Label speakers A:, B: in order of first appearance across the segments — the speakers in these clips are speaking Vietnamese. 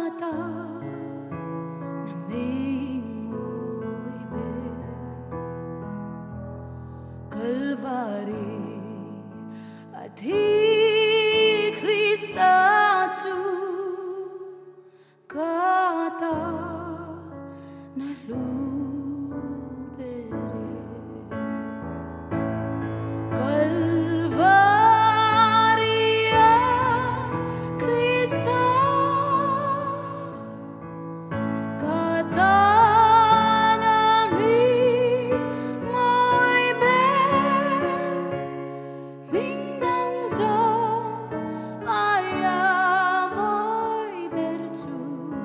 A: ta na mình môi bên Calvary Adi Krista chu kata na lubere Calvaria Krista kata na mi môi bên mình đang gió ai môi bên chu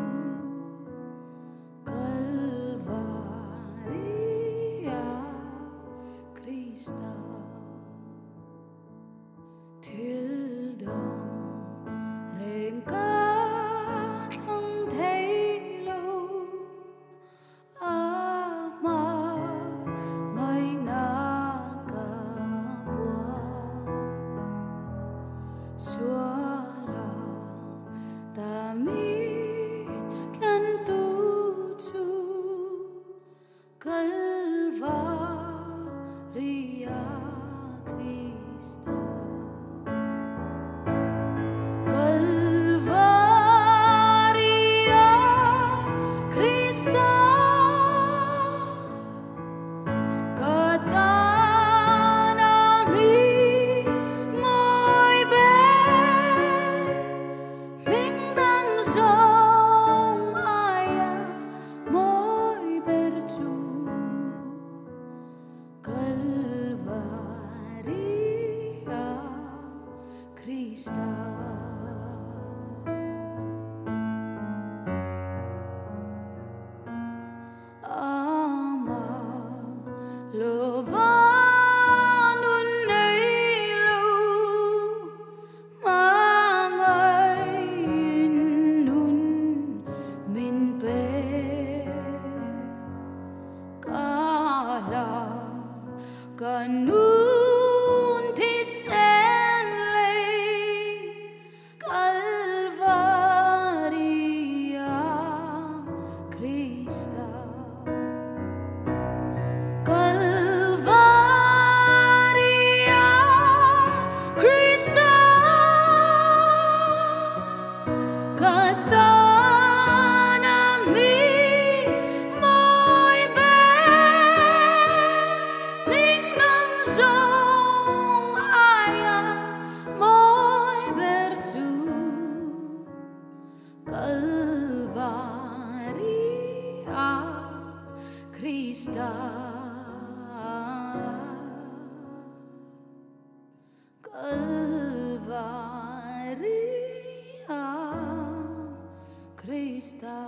A: Calvaria Krista Thiêu đồng rèn cát không thấy lâu mà ngày na cả bùa xóa là ta mi lần tu chu Calvaria Krista Calvaria Krista kata na mi môi bên mình đang sống ai môi bên chu Calvaria Krista Lovanun nay lâu mà ngày nun min pe cả là cả nun thì sen lây Calvaria Krista Calvaria Krista kata na mi môi bên mình đang sống ai môi bên chu Calvaria Krista Calvaria Krista